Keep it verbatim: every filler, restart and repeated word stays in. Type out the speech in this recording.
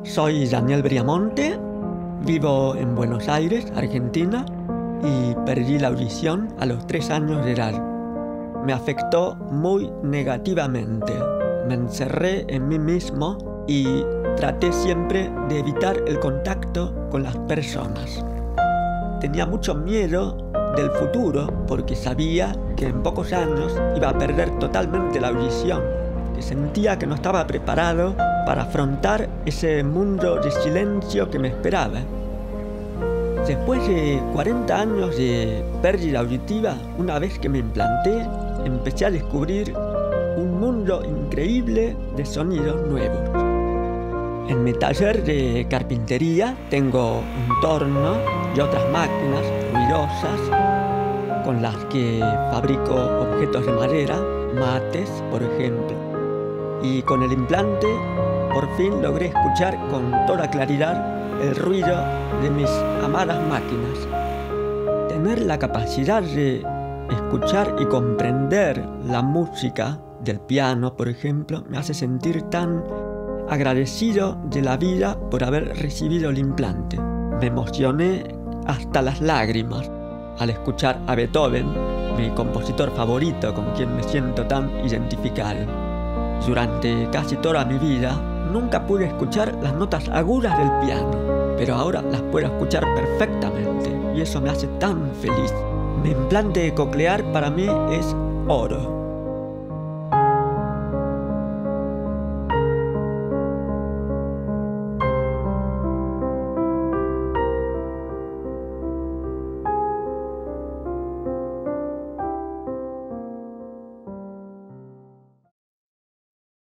Soy Daniel Briamonte, vivo en Buenos Aires, Argentina, y perdí la audición a los tres años de edad. Me afectó muy negativamente. Me encerré en mí mismo y traté siempre de evitar el contacto con las personas. Tenía mucho miedo del futuro porque sabía que en pocos años iba a perder totalmente la audición, que sentía que no estaba preparado para afrontar ese mundo de silencio que me esperaba. Después de cuarenta años de pérdida auditiva, una vez que me implanté, empecé a descubrir un mundo increíble de sonidos nuevos. En mi taller de carpintería tengo un torno y otras máquinas ruidosas con las que fabrico objetos de madera, mates, por ejemplo. Y con el implante, por fin logré escuchar con toda claridad el ruido de mis amadas máquinas. Tener la capacidad de escuchar y comprender la música del piano, por ejemplo, me hace sentir tan agradecido de la vida por haber recibido el implante. Me emocioné hasta las lágrimas al escuchar a Beethoven, mi compositor favorito con quien me siento tan identificado. Durante casi toda mi vida nunca pude escuchar las notas agudas del piano, pero ahora las puedo escuchar perfectamente y eso me hace tan feliz. Mi implante coclear para mí es oro.